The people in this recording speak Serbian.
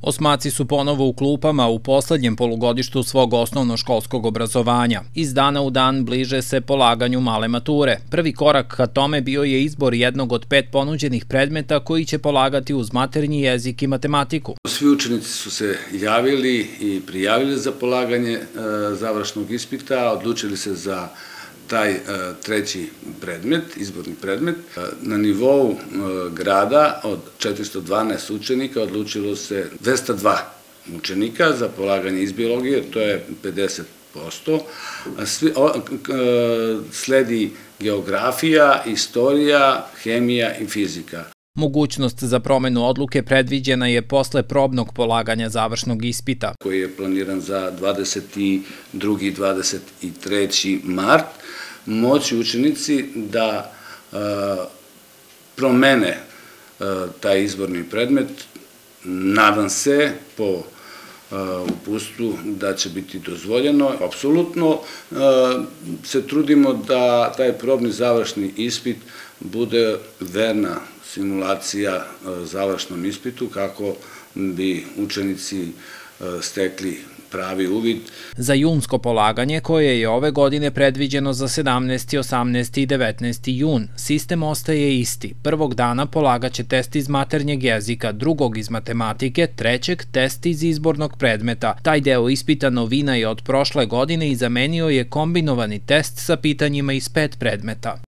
Osmaci su ponovo u klupama u poslednjem polugodištu svog osnovnoškolskog obrazovanja. Iz dana u dan bliže se polaganju male mature. Prvi korak ka tome bio je izbor jednog od 5 ponuđenih predmeta koji će polagati uz maternji jezik i matematiku. Svi učenici su se javili i prijavili za polaganje završnog ispita, odlučili se za taj treći predmet, izborni predmet. Na nivou grada od 412 učenika odlučilo se 202 učenika za polaganje iz biologije, to je 50%. Sledi geografija, istorija, hemija i fizika. Mogućnost za promenu odluke predviđena je posle probnog polaganja završnog ispita, koji je planiran za 22. i 23. mart. Moći učenici da promene taj izborni predmet. Nadam se po uputstvu da će biti dozvoljeno. Apsolutno se trudimo da taj probni završni ispit bude verna simulacija završnom ispitu kako bi učenici stekli pravi uvid. Za junsko polaganje, koje je ove godine predviđeno za 17., 18. i 19. jun, sistem ostaje isti. Prvog dana polagaće test iz maternjeg jezika, drugog iz matematike, trećeg test iz izbornog predmeta. Taj deo ispita novina je od prošle godine i zamenio je kombinovani test sa pitanjima iz 5 predmeta.